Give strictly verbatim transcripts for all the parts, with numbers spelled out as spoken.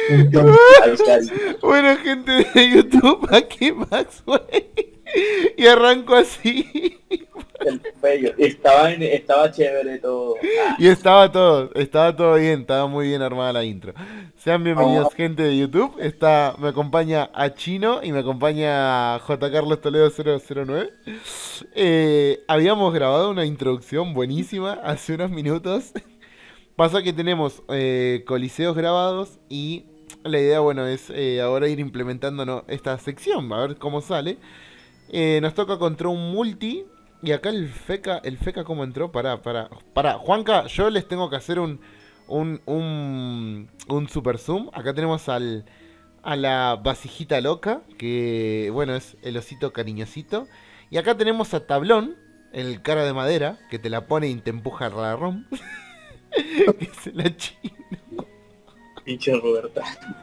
Un tío- Ay, cari. Bueno, gente de YouTube, aquí Maxwell. Y arranco así. El bello. Estaba, en- estaba chévere todo. Ah, Y estaba todo, estaba todo bien, estaba muy bien armada la intro. Sean vamos bienvenidos, gente de YouTube. Está, me acompaña a Chino y me acompaña J. Carlos Toledo cero cero nueve. Eh, habíamos grabado una introducción buenísima hace unos minutos. Pasa que tenemos eh, coliseos grabados y la idea, bueno, es eh, ahora ir implementando, ¿no?, esta sección, a ver cómo sale. Eh, nos toca contra un multi. Y acá el Feca, el Feca cómo entró, pará, pará. Pará, Juanca, yo les tengo que hacer un, un, un, un super zoom. Acá tenemos al, a la vasijita loca, que bueno, es el osito cariñosito. Y acá tenemos a Tablón, el cara de madera, que te la pone y te empuja la rom. Que se la chi- pinche Roberta.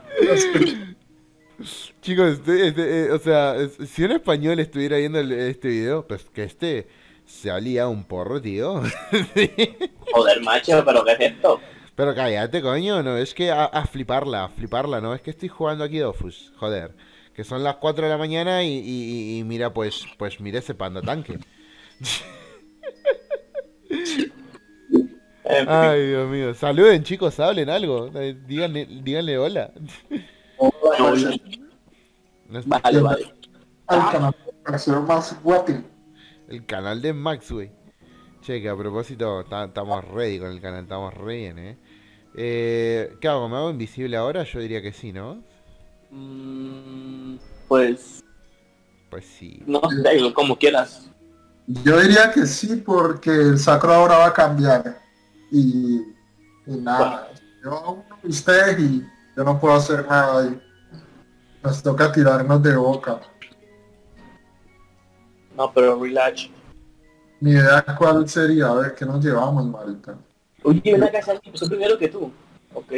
Chicos, este- este, eh, o sea, es- si un español estuviera viendo el- este video, pues que este se alía un porro, tío. Sí. Joder, macho, pero ¿qué es esto? Pero cállate, coño, no, es que a, a fliparla, a fliparla, no, es que estoy jugando aquí Dofus, joder. Que son las cuatro de la mañana y, y- y- y mira, pues, pues mira ese panda tanque. En fin. Ay, Dios mío. Saluden, chicos, hablen algo. Eh, Díganle, díganle hola. No, No es- vale, vale. Al canal para ser más guapi. El canal de Max, güey. Che, que a propósito, estamos ready con el canal, estamos re bien, eh. Eh, ¿Qué hago? ¿Me hago invisible ahora? Yo diría que sí, ¿no? Mm, pues, Pues sí. no sé, como quieras. Yo diría que sí, porque el sacro ahora va a cambiar. Y, y nada, yo aún no ustedes y yo no puedo hacer nada ahí. Nos toca tirarnos de boca. No, pero relax. Mi idea cuál sería, a ver qué nos llevamos, marica. Oye, ven acá, Santi, empezó primero que tú. Ok.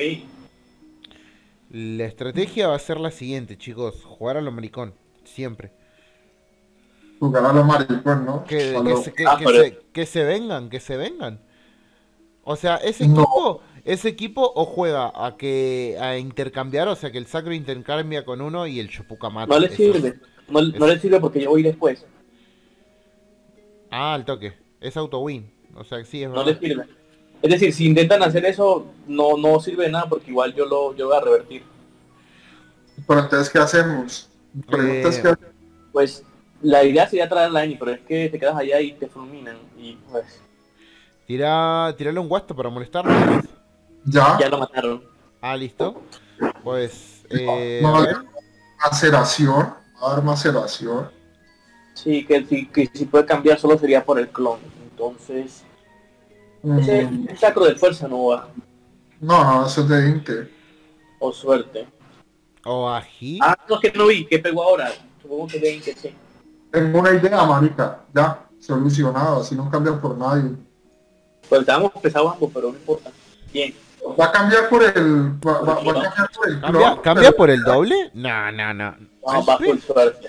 La estrategia va a ser la siguiente, chicos. Jugar a lo maricón. Siempre. Jugar a los maricón, ¿no? Que, que, Cuando- se, que, Ah, que pero- se, que se vengan, que se vengan. O sea, ese No. equipo, ese equipo o juega a que a intercambiar, o sea, que el sacro intercambia con uno y el Shopuka mata. No le Eso. sirve. No, no le sirve porque yo voy después. Ah, al toque. Es auto win. O sea, sí, es No le verdad. sirve. Es decir, si intentan hacer eso, no, no sirve de nada porque igual yo lo yo voy a revertir. Pero entonces, ¿qué hacemos? Mi pregunta es Eh, que Pues la idea sería traer la Eni, pero es que te quedas allá y te fulminan. Y pues Tira, tirale un guasto para molestarlo. ya, ya lo mataron. Ah, listo. Pues, eh, no, a no, ver. maceración, va a dar maceración. Sí, que si, que si puede cambiar solo sería por el clon. Entonces, ese Mm, el sacro de fuerza no va. no, no, eso es de Inte. O suerte. O ají. Ah, no, que no vi, que pegó ahora. Supongo que de que sí. Tengo una idea, marica, ya, solucionado, así no cambia por nadie. Pues estábamos pesados ambos, pero no importa. Bien. Va a cambiar por el, va, va- va a cambiar por el ¿Cambia, clon, ¿Cambia pero- por el doble? No, no, no. Vamos, va por suerte.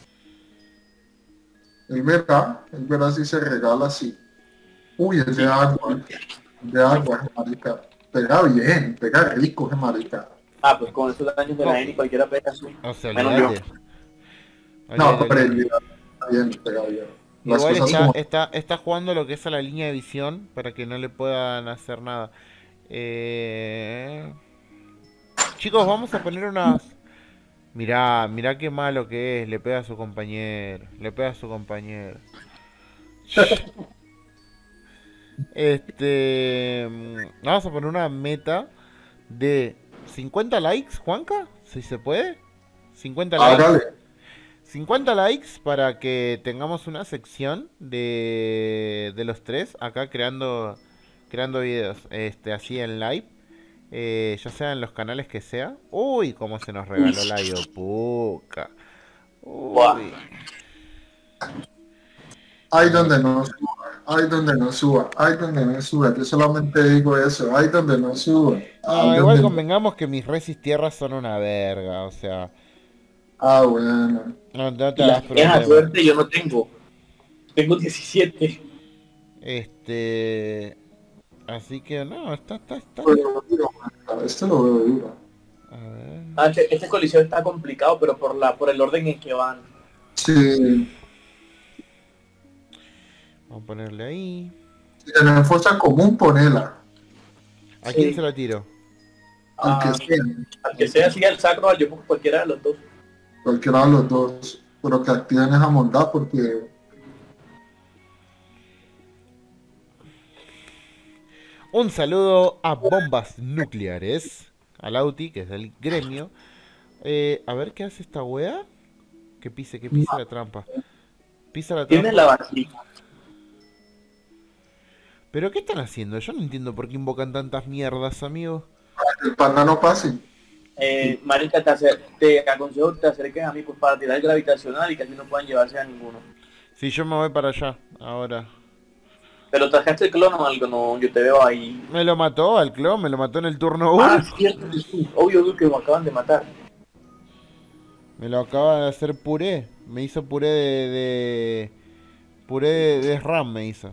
Es verdad, es verdad si se regala así. Uy, es de agua, de agua, marica. Pega bien, pega rico, ese marica. Ah, pues con esos daños de la Eni cualquiera pega así. O sea, Menos olvídate. No, Olvídate, pero olvídate. el bien, pega bien. Las Igual cosas está, como... está, está jugando lo que es a la línea de visión para que no le puedan hacer nada. Eh... Chicos, vamos a poner unas... Mirá, mirá qué malo que es. Le pega a su compañero. Le pega a su compañero. Este... mm, Vamos a poner una meta de cincuenta likes, Juanca. Si se puede. cincuenta likes. Hágale. cincuenta likes para que tengamos una sección de, de los tres acá creando creando videos este así en live, eh, ya sea en los canales que sea. Uy, cómo se nos regaló la Yopuka. Buah. Uy. Hay donde no suba, hay donde no suba, hay donde no suba. Yo solamente digo eso, hay donde no suba. No, hay igual donde- convengamos que mis resis tierras son una verga, o sea, Ah, bueno. no, no te Y la das esa problema. suerte yo no tengo. Tengo diecisiete. Este, así que no, está, está, está. Pero, digo, esto lo veo duro. A ver. Ah, este, este coliseo está complicado, pero por la por el orden en que van. Sí. Vamos a ponerle ahí. Si tenés fosa común, ponela. ¿A Sí. quién se la tiro? Al que Ah, sea. al que sea, siga el sacro, al Yopuka, cualquiera de los dos. Cualquiera de los dos. Pero que activen esa bondad porque Un saludo a Bombas Nucleares. A Lauti, que es del gremio. Eh, a ver qué hace esta wea. Que pise, que pise la trampa. Pisa la Tienes la trampa. vasija. ¿Pero qué están haciendo? Yo no entiendo por qué invocan tantas mierdas, amigo. el panda no pase. Eh, marica, te, acer- te aconsejo que te acerques a mí pues, para tirar el gravitacional y que así no puedan llevarse a ninguno. Si yo me voy para allá, ahora. Pero trajeste el clon o algo, no, yo te veo ahí. Me lo mató al clon, me lo mató en el turno uno. Ah, cierto, sí, obvio, obvio que me acaban de matar. Me lo acaba de hacer puré. Me hizo puré de... de- Puré de, de RAM me hizo.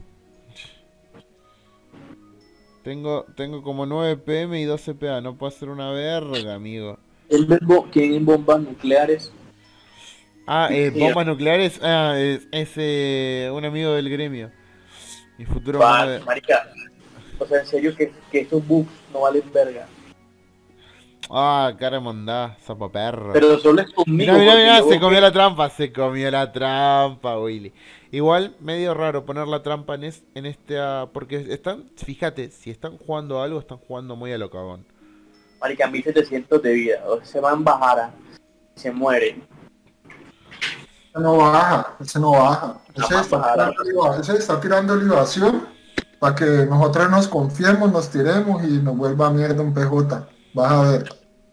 Tengo, tengo como nueve P M y doce P A. No puedo hacer una verga, amigo. El verbo que en bombas nucleares. Ah, eh, Sí. bombas nucleares. Ah, es, es, eh, un amigo del gremio. Mi futuro Va, mono de- marica. O sea, en serio que, que estos bugs no valen verga. Ah, cara de mondá, sapo perro. Pero solo es conmigo. Mirá, mirá, porque mirá, yo se veo comió que- la trampa, se comió la trampa, Willy. Igual, medio raro poner la trampa en, es, en este... ah, porque están, fíjate, si están jugando algo, están jugando muy a lo cagón. Marica, mil setecientos de vida. O sea, se van bajara. Se mueren. Ese no baja, ese no baja. Ese Jamás está, bajará. tirando, liba- ese está tirando libación para que nosotros nos confiemos, nos tiremos y nos vuelva mierda un P J. Vas a ver.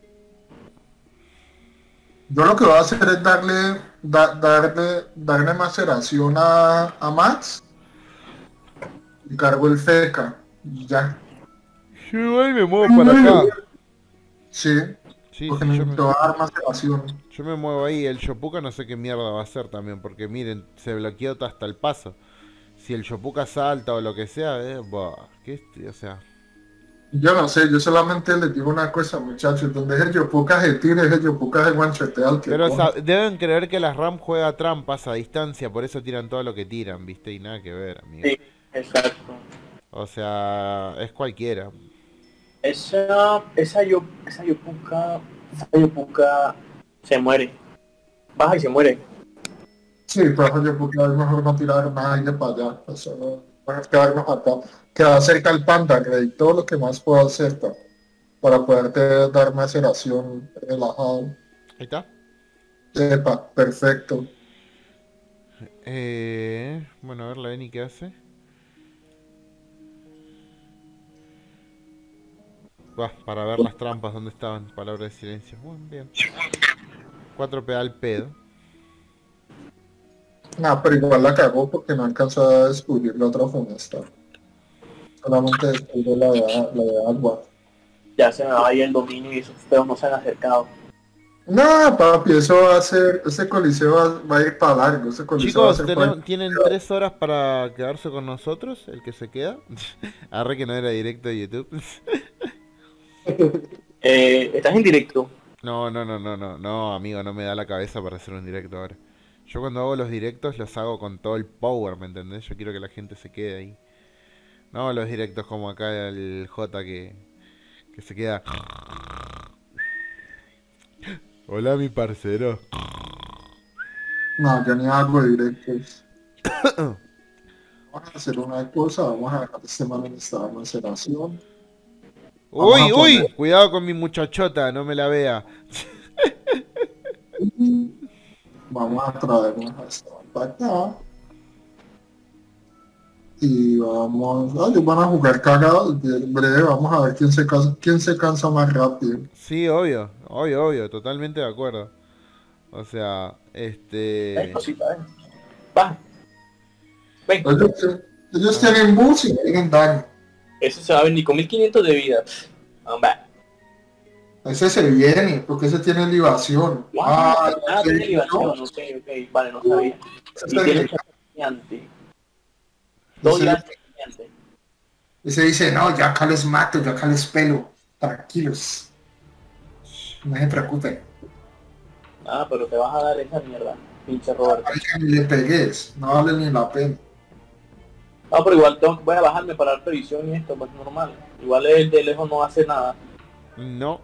Yo lo que voy a hacer es darle, da- darle, darle maceración a, a Max y cargo el feca. Y ya. Yo igual me muevo para acá. Sí, Sí, porque sí, yo me, necesito dar maceración. yo me muevo ahí. El Shopuka no sé qué mierda va a hacer también, porque miren, se bloqueó hasta el paso. Si el Shopuka salta o lo que sea, eh, bah, ¿qué es? O sea... Yo no sé, yo solamente les digo una cosa, muchachos, donde es el Yopuka se tira, es el Yopuka se guanchetea al que Pero coge. sa- deben creer que las RAM juega trampas a distancia, por eso tiran todo lo que tiran, ¿viste? Y nada que ver, amigo. Sí, exacto. O sea, es cualquiera. Esa, esa yo, esa yopuca, esa yopuca se muere. Baja y se muere. Sí, pero el Yopuka es mejor no tirar nada y de para allá. Eso no, mejor quedarnos acá. Quedar cerca al panda, y todo lo que más puedo hacer pa- para poderte dar maceración relajado. Ahí está. Epa, perfecto. Eh, bueno, a ver la Eni qué hace. Va, para ver las trampas, ¿dónde estaban? Palabra de silencio. Bueno, bien. cuatro P al pedo. Nah, pero igual la cagó porque no alcanzó a descubrir la otra funesta. Solamente descubrió la de, la de agua. Ya se me va a ir el dominio y esos feos no se han acercado. No, papi, eso va a ser, ese coliseo va, va a ir para largo, ese coliseo va a Chicos, ser tenemos- pa- tienen tres horas para quedarse con nosotros, el que se queda. Arre que no era directo de YouTube. Eh, ¿Estás en directo? No, no, no, no, no, no, amigo, no me da la cabeza para hacer un directo ahora. Yo cuando hago los directos los hago con todo el power, ¿me entendés? Yo quiero que la gente se quede ahí. No hago los directos como acá el J que, que se queda... Hola, mi parcero. No, yo ni hago directos. Vamos a hacer una cosa, vamos a dejar este man en esta maceración. Vamos Uy, a uy, poner- cuidado con mi muchachota, no me la vea. Vamos a traernos a esta man para acá. Y vamos, ah, ellos van a jugar cagados, en breve vamos a ver quién se cansa, quién se cansa más rápido. Sí, obvio, obvio, obvio, totalmente de acuerdo. O sea, este... Hay cosita, ven. Baja. Ven, Ellos, ellos tienen bus y tienen daño. ese se va a venir con mil quinientos de vida. Hombre. Ese se viene, porque ese tiene libación. Wow, Ah, ah, sí, tiene libación, no, ok, ok, vale, no sabía. ese Y se tiene viene. gigante. Dos Ese- gigantes gigantes. Ese dice, no, ya acá les mato, ya acá les pelo. Tranquilos. No se preocupe. Ah, pero te vas a dar esa mierda, pinche Roberto. Ay, que ni le pegues, no vale ni la pena. No, pero igual tengo, voy a bajarme para dar previsión y esto, pues normal. Igual el de lejos no hace nada. No.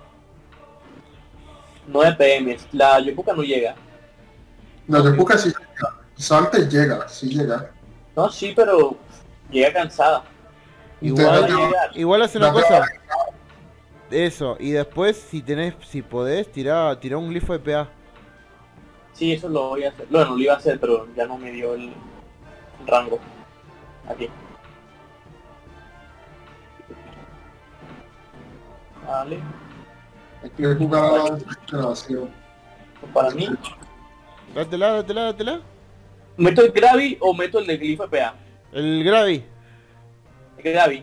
nueve P M, la Yopuka no llega. La de Puka sí llega. Salta y llega, sí llega. No, sí, pero llega cansada. Igual, Entonces, llegar. igual hace una no te cosa. va- Eso, y después si tenés, si podés, tirá, tirá un glifo de P A. Sí, eso lo voy a hacer. Bueno, lo iba a hacer, pero ya no me dio el rango. Aquí. Vale. Hay que jugar a la desesperación. Para mí, Dátela, dátela, dátela. ¿meto el Gravi o meto el de glifo de P A? El Gravi. El Gravi.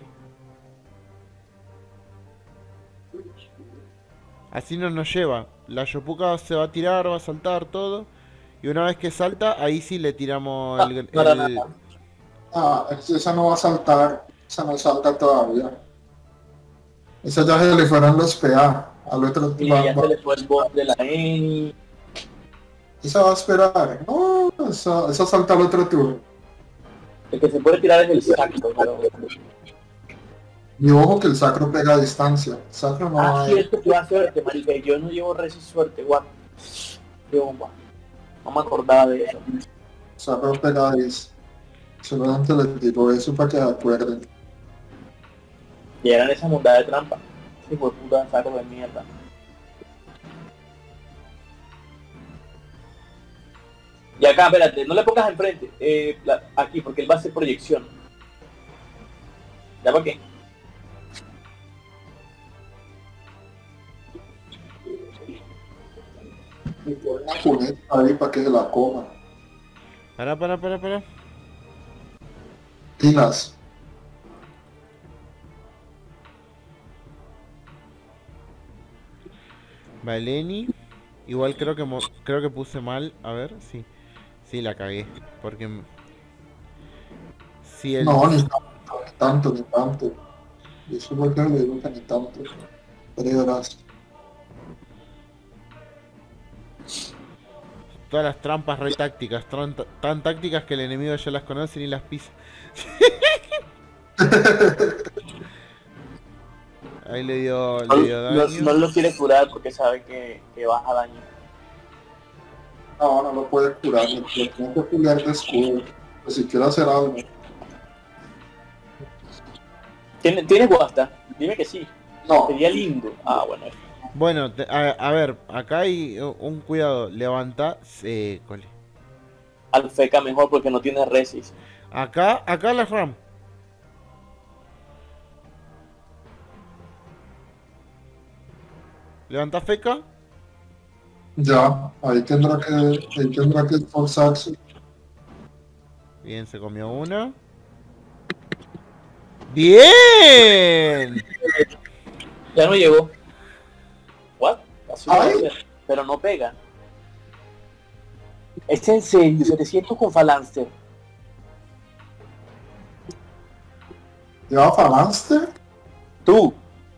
Así no nos lleva. La Yopuka se va a tirar, va a saltar todo. Y una vez que salta, ahí sí le tiramos Ah, el... para el- nada. Ah, es- esa no va a saltar. Esa no salta todavía. Esa ya se le fueron los P A. Al otro Y va- ya va- se le fue el boss de la Eni. esa va a esperar. No, esa, esa salta al otro turno. El que se puede tirar es el sacro, pero... Y ojo que el sacro pega a distancia. El sacro no Ah, va sí, esto que va a suerte, marica. Y yo no llevo res y suerte, guau. Qué bomba. No me acordaba de eso. el sacro pega a distancia. Solamente les digo eso para que se acuerden. Y eran esa mondada de trampa. Sí, fue puta sacro de mierda. Y acá, espérate, no le pongas enfrente. Eh, la- aquí, porque él va a hacer proyección. ¿Ya para qué? Y pon una cuneta ahí para que se la coma. Pará, pará, pará, pará. Tinas. Valeni. Igual creo que mo- creo que puse mal. A ver, sí. Sí, la cagué. Porque... m- Si el... No, ni tanto, ni tanto, ni tanto. Y eso fue que le digo que ni tanto. Pero verás. Todas las trampas re tácticas. Tan, tan tácticas que el enemigo ya las conoce y las pisa. Ahí le dio, No, le dio no- daño. no lo quiere curar porque sabe que, que baja daño. No, no lo puede curar, no tiene que curar de escudo. Pues si quiere hacer algo. ¿Tiene, ¿Tiene guasta? Dime que sí. No, Sería lindo. Ah, bueno. Bueno, te- a, a ver, acá hay un cuidado. Levanta... Eh, cole. Al feca mejor porque no tiene resis. Acá, acá la RAM. Levanta feca. ya, ahí tendrá que, ahí tendrá que esforzarse. Bien, se comió una. ¡Bien! Ya no llegó. ¿What? Así Ay. puede ser, pero no pega. Es en serio, setecientos con Phalanster. ¿Lleva Phalanster? Tú,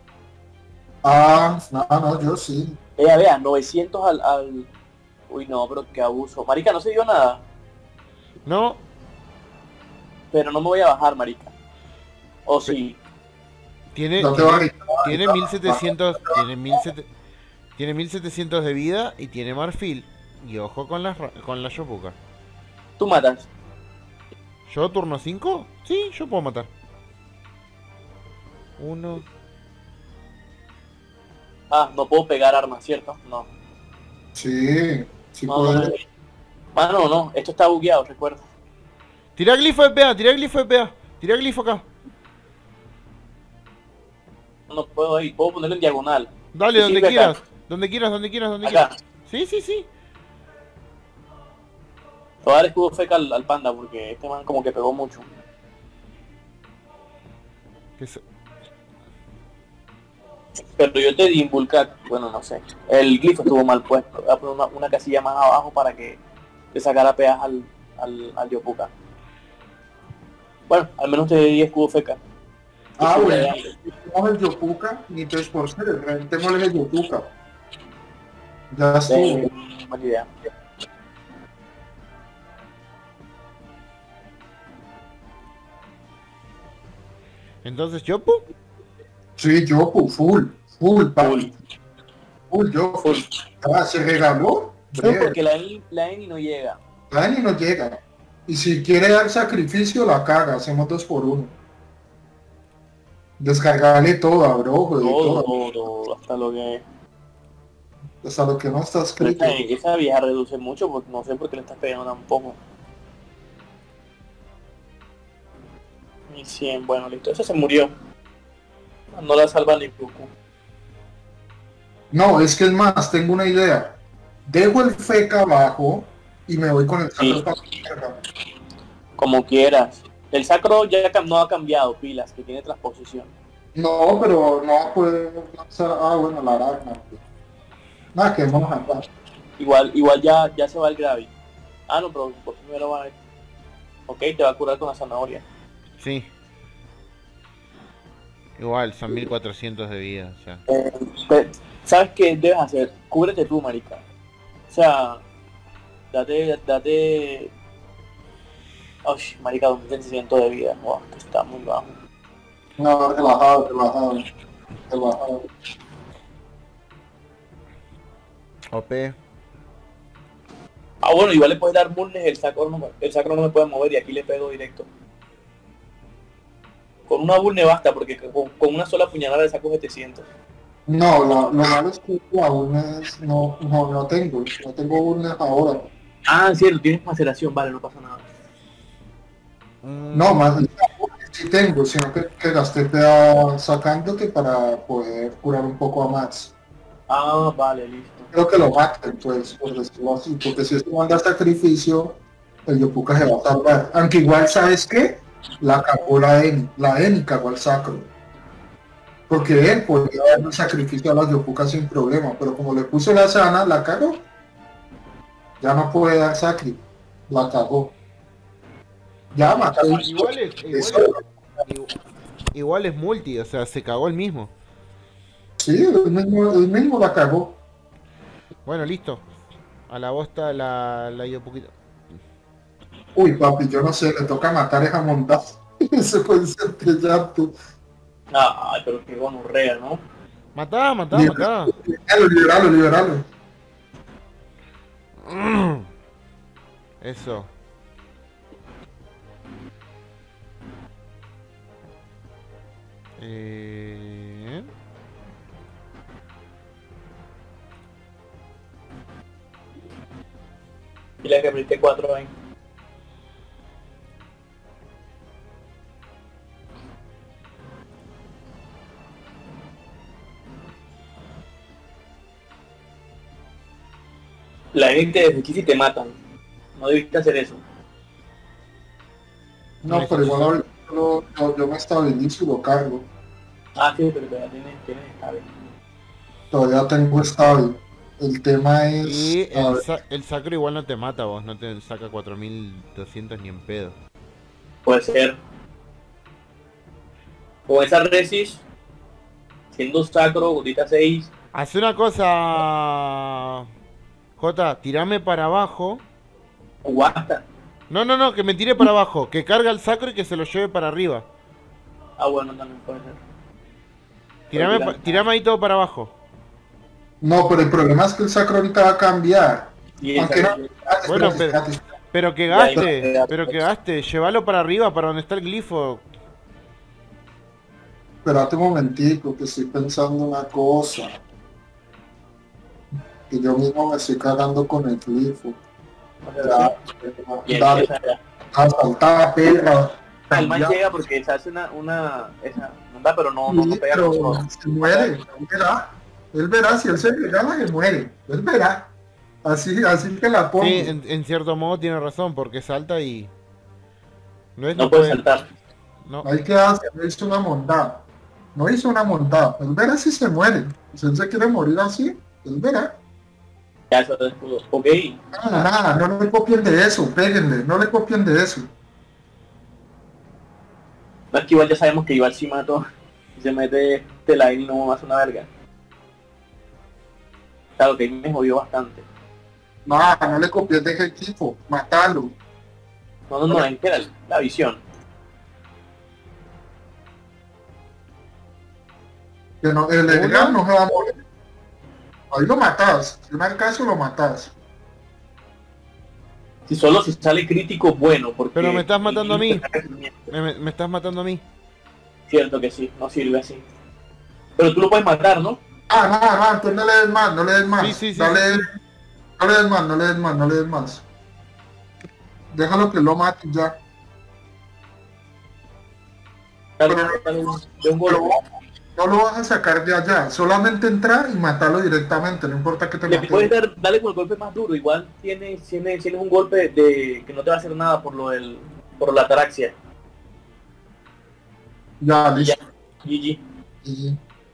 Ah, no, no, yo sí. vea, vea, novecientos al, al... Uy, no, pero qué abuso. Marica, no se dio nada. No, Pero no me voy a bajar, marica. O sí. tiene, No te va a tiene, gritar. tiene mil setecientos, tiene mil setecientos, tiene mil setecientos de vida y tiene marfil. Y ojo con la, ra- con la Yopuka. Tú matas. ¿Yo turno cinco? Sí, yo puedo matar. Uno. Ah, no puedo pegar armas, ¿cierto? No. Sí, sí No, no, no. puede. Ah, no, no. Esto está bugueado, recuerda. Tira glifo de P A, tira glifo de P A. Tira glifo acá. No puedo ir. Puedo ponerlo en diagonal. Dale, Sí, donde sirve acá. quieras. Donde quieras, donde quieras, donde Acá. quieras. Sí, sí, sí. Te voy a dar escudo feca al, al panda porque este man como que pegó mucho. Que se- Pero yo te di inculcar, bueno, no sé. El glifo estuvo mal puesto. Voy a poner una, una casilla más abajo para que le sacara peas al, al, al Yopuka. Bueno, al menos te di escudo feca. Ah, Sí, bueno. ya. Tenemos el Yopuka, ni tres por cero, rentémosle el Yopuka. Ya estuvo. Eh, buena idea. Entonces, ¿Yopu? Sí, yo, pues, full, full, Full. papi. Full, yo. Full. Ah, se regaló. No, Breve. porque la Eni, la Eni no llega. Dani no llega. Y si quiere dar sacrificio, la caga. Hacemos dos por uno. Descargarle todo a Brojo y Todo, todo. todo, todo, hasta lo que... Hasta lo que no está Pero escrito. esa, esa vieja reduce mucho, porque no sé por qué le estás pegando tampoco. Y cien, bueno, listo. Esa se murió. No la salva ni Goku. No, es que es más, tengo una idea. Dejo el feca abajo y me voy con el Sí. sacro para tierra. Como quieras. El sacro ya cam- no ha cambiado pilas, que tiene transposición. No, pero no puede lanzar. Ah, bueno, la aracna. Nada, que vamos a hablar. Igual, igual ya, ya se va el Gravi. Ah, no, pero por primero va a... Ok, te va a curar con la zanahoria. Sí. Igual, son mil cuatrocientos de vida, o sea. Eh, te- ¿Sabes qué debes hacer? Cúbrete tú, marica. O sea, date, date... Uy, marica, dos mil seiscientos de vida. Wow, que está muy bajo. No, relajado, relajado. Relajado. O P. Ah, bueno, igual le puedes dar burnes, el sacro no, el sacro no me puede mover y aquí le pego directo. Con una burne basta, porque con, con una sola puñalada le saco setecientos. No, la- lo malo es que aún es, no, no, no tengo, no tengo urnas ahora. Ah, cierto, tienes maceración, vale, no pasa nada. Mm, No, más sí tengo, sino que, que gasté peda sacándote para poder curar un poco a Max. Ah, vale, listo. Creo que lo maten, pues, por decirlo así, porque si esto manda sacrificio, el Yopuka se va a salvar. Aunque igual, ¿sabes qué? La cagó la Eni, la Eni cagó al sacro. Porque él podía dar un sacrificio a las Yopukas sin problema, pero como le puso la sana, la cagó. Ya no puede dar sacri, la cagó. Ya mató. igual es, igual Eso. es, igual, igual es multi, o sea, se cagó el mismo. Sí, el mismo, el mismo la cagó. Bueno, listo. A la bosta la, la dio poquito. Uy, papi, yo no sé, le toca matar esa montada. Ese puede ser que llanto. Ay, pero qué gonorrea, ¿no? Matá, matá, matá. Liberalo, liberalo, liberalo. Eso. Eh... Y la que abriste cuatro ahí. La gente desde aquí sí te matan. No debiste hacer eso. No, pero igual ahorita yo, yo, yo me estabilizo y lo cargo. Ah, sí, pero todavía tienes, tienes estable. Todavía tengo estable. El tema es... Y a el, ver, sa- el sacro igual no te mata vos, no te saca cuatro mil doscientos ni en pedo. Puede ser. Con esa resis, siendo sacro, gotita seis. Haz una cosa... Jota, tirame para abajo. Guasta. No, no, no, que me tire para abajo. Que carga el sacro y que se lo lleve para arriba. Ah, bueno, también puede ser. Tirame, pa- tirame ahí todo para abajo. no, pero el problema es que el sacro ahorita va a cambiar. Y esa- Aunque no... Ah, Bueno, espérate, pero- espérate, espérate. Pero que Y ahí va a gaste, quedar. pero que gaste. Llévalo para arriba, para donde está el glifo. Espérate un momentico, que estoy pensando una cosa. Que yo mismo me estoy cagando con el glifo. o sea, y Ya, dale, empieza ya. a saltar, perra. El man Ya. llega porque se hace una, una, esa, onda, pero no, no, no Sí, pega pero con todo. se muere, él verá. Él verá, si él se regala, se muere. Él verá. Así, así que la pongo. Sí, en, en cierto modo tiene razón, porque salta y... No es No puede saltar. No. Ahí que hace, no hizo una montada. No hizo una montada. Él verá si se muere. Si él se quiere morir así, él verá. Ya eso es escudo. Ok. Nada, nada, no le copien de eso, péguenle, no le copien de eso. No es que igual ya sabemos que igual si mato y se mete este line y no hace una verga. Claro que ahí me jodió bastante. No, no le copies de ese equipo, matalo. No, no, no, es que era la visión. Que no, el Edgar no se va a morir. Ahí lo matas, si no hay caso lo matas. Si solo si sale crítico, bueno, porque... Pero me estás matando a mí. Me, me, me estás matando a mí. Cierto que sí, no sirve así. Pero tú lo puedes matar, ¿no? Ah, no, no, entonces no le des más, no le des más. Sí, sí, sí, Dale, sí. no le des más, no le des más, no le des más. Déjalo que lo mate ya. Dale, Pero dale un- de un golpe. no lo vas a sacar de allá, solamente entrar y matarlo directamente, no importa que te Le mate. puedes dar, dale con el golpe más duro. Igual tienes, tienes, tienes un golpe de que no te va a hacer nada por lo del, por la ataraxia. Ya, Y ya, listo. G G. Y-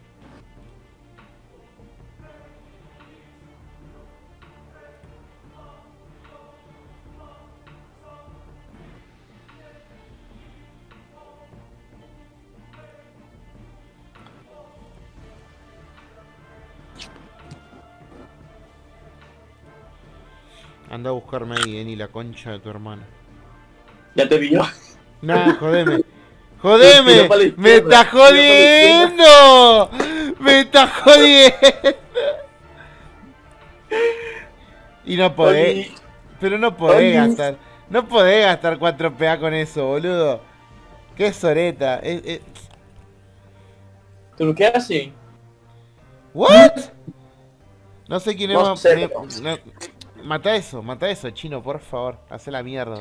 Anda a buscarme ahí, Eni, la concha de tu hermano. Ya te pilló. Nah, jodeme. Tira ¡Jodeme! para la izquierda, ¡Me estás tira para la jodiendo! ¡Me estás jodiendo! Y no podés. Oli, Pero no podés Oli. gastar. No podés gastar cuatro P A con eso, boludo. Qué soreta. Es- es- ¿Tú lo que haces? ¿What? No sé quién es No más- sé, me- pero- no- Mata eso, mata eso, chino, por favor. Hace la mierda.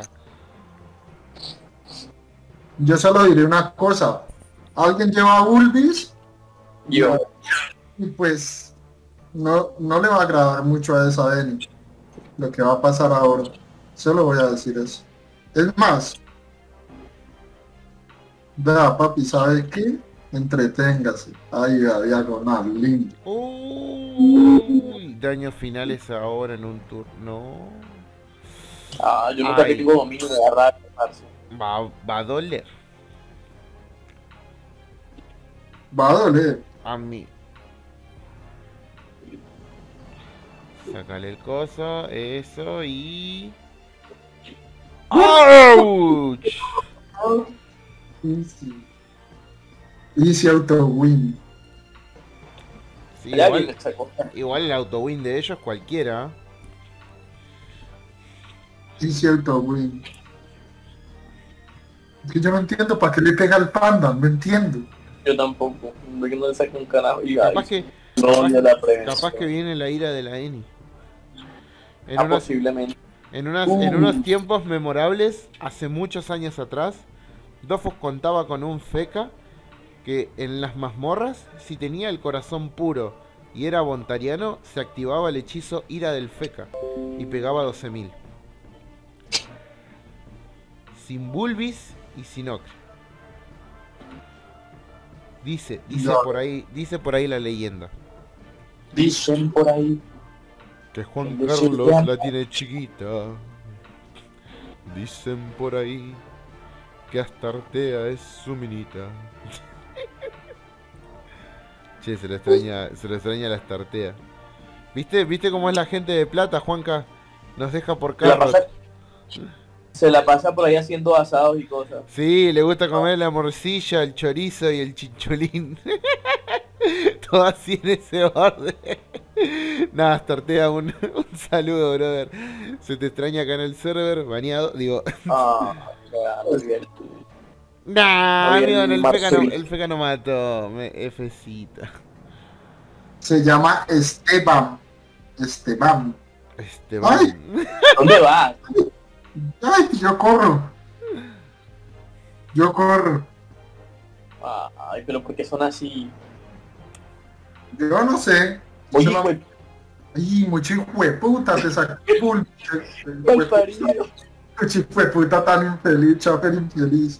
Yo solo diré una cosa. Alguien lleva a Ulvis Yo. y pues no, no le va a agradar mucho a esa Eni lo que va a pasar ahora. Solo voy a decir eso. Es más, vea papi, ¿sabe qué? Entreténgase. Ahí a diagonal, lindo. Uy, daños finales ahora en un turno. Ah, yo nunca Ay. tengo dominio de agarrar. parce. Va, va a doler Va a doler. a mí. Sácale el coso, eso y... ¡Auch! Easy. Easy auto win. Sí, Hay alguien igual, que sacó. igual el auto-win de ellos cualquiera. Easy auto win. Es que yo no entiendo para qué le pega al panda, no entiendo. Yo tampoco. De que no le saco un carajo. Y ay, Capaz que, no odio la prevención. capaz que viene la ira de la Eni. En Ah, unos, posiblemente. en, unas, Uh. en unos tiempos memorables, hace muchos años atrás, Dofus contaba con un feca que en las mazmorras, si tenía el corazón puro y era bontariano, se activaba el hechizo Ira del Feca y pegaba doce mil. Sin Bulbis y sin Ocre. Dice, dice No. por ahí, dice por ahí la leyenda. Dicen por ahí. Que Juan El de Carlos Silvia. la tiene chiquita. Dicen por ahí que Astartea es su minita. Che, se le extraña, se le extraña la Astartea. ¿Viste? ¿Viste cómo es la gente de plata, Juanca? Nos deja por Se la, carros. pasa, se la pasa por ahí haciendo asados y cosas. Sí, le gusta comer la morcilla, el chorizo y el chincholín. Todo así en ese orden. Nada, Astartea, un, un saludo, brother. Se te extraña acá en el server, baneado. Digo, Ah, claro, bien. nah, Muy bien, amigo, el feca no, Marcelo. el feca no mató. Me, Fcita. Se llama Esteban. Esteban. Este Ay. man. ¿Dónde vas? Ay, yo corro. Yo corro. Ah, Ay, pero ¿por qué son así? Yo no sé. Oye, Solo- güey, Ay, mucho hijo de puta, te sacó pul- mal parido. Mucho hijo de puta tan infeliz, chaper infeliz.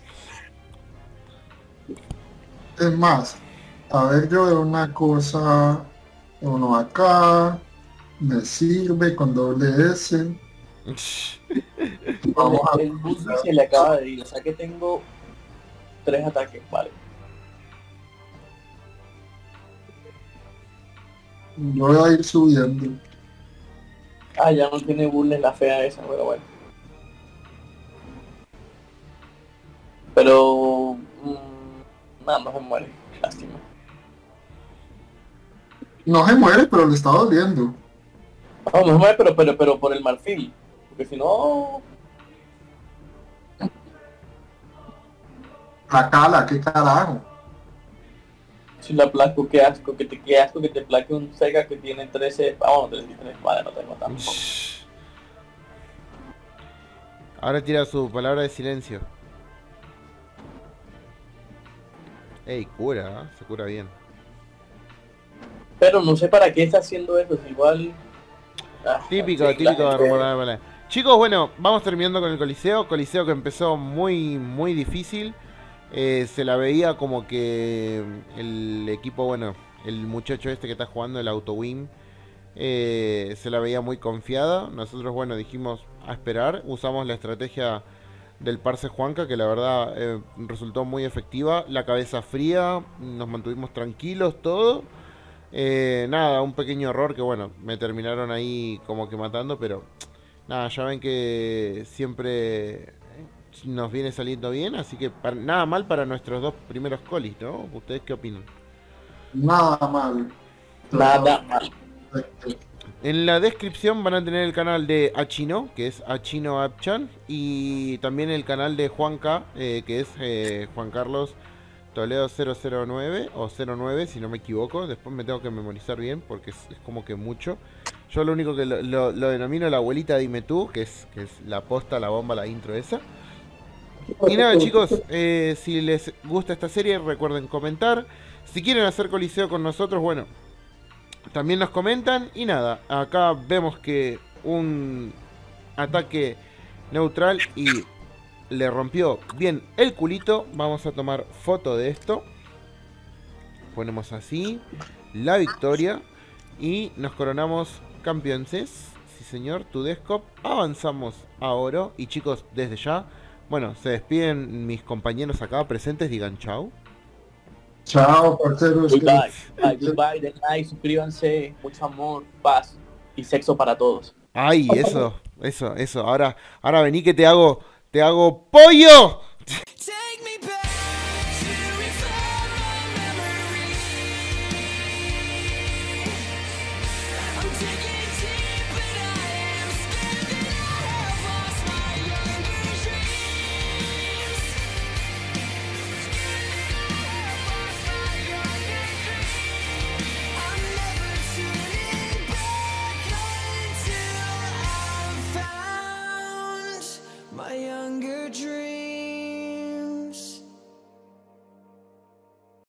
Es más, a ver, yo veo una cosa, uno acá, me sirve con doble S. Vamos a El Bulby se le acaba de ir, o sea que tengo tres ataques, vale. Yo voy a ir subiendo. Ah, ya no tiene bullet la fea esa, pero bueno. Pero... Mmm, nada, no se muere. Lástima. No se muere, pero le está doliendo. No, no se muere, pero, pero, pero por el marfil. Porque si no... La cala, qué carajo. Si la placo, qué asco, que te qué asco que te plaque un Sega que tiene trece... Ah, bueno, treinta y tres, vale, no tengo tanto. Ahora tira su palabra de silencio. Ey, cura, ¿eh? Se cura bien. Pero no sé para qué está haciendo eso, es igual... Ah, Típico, sí, típico de gente... rumor de pelea. Chicos, bueno, vamos terminando con el Coliseo. Coliseo que empezó muy, muy difícil. Eh, se la veía como que el equipo, bueno, el muchacho este que está jugando, el Autowin, eh, se la veía muy confiada. Nosotros, bueno, dijimos a esperar. Usamos la estrategia del Parse Juanca, que la verdad eh, resultó muy efectiva. La cabeza fría, nos mantuvimos tranquilos, todo. Eh, nada, un pequeño error que, bueno, me terminaron ahí como que matando, pero nada, ya ven que siempre nos viene saliendo bien, así que para, nada mal para nuestros dos primeros colis, ¿no? ¿Ustedes qué opinan? Nada mal. Nada mal. En la descripción van a tener el canal de Achino, que es Achino Apchan, y también el canal de Juanca, eh, que es eh, Juan Carlos Toledo cero cero nueve o cero nueve, si no me equivoco. Después me tengo que memorizar bien porque es, es como que mucho. Yo lo único que lo, lo, lo denomino la abuelita Dime Tú, que es, que es la posta, la bomba, la intro esa. Y nada, chicos, eh, si les gusta esta serie, recuerden comentar. Si quieren hacer coliseo con nosotros, bueno, también nos comentan. Y nada, acá vemos que un ataque neutral y le rompió bien el culito. Vamos a tomar foto de esto. Ponemos así la victoria y nos coronamos campeones. Sí señor, Tudescop. Avanzamos a oro. Y chicos, desde ya, bueno, se despiden mis compañeros acá presentes. Digan chau. Chao, parceros. Goodbye, bye, goodbye, de like, suscríbanse, mucho amor, paz y sexo para todos. Ay, eso, eso, eso. Ahora, ahora vení que te hago, te hago pollo. My younger dream.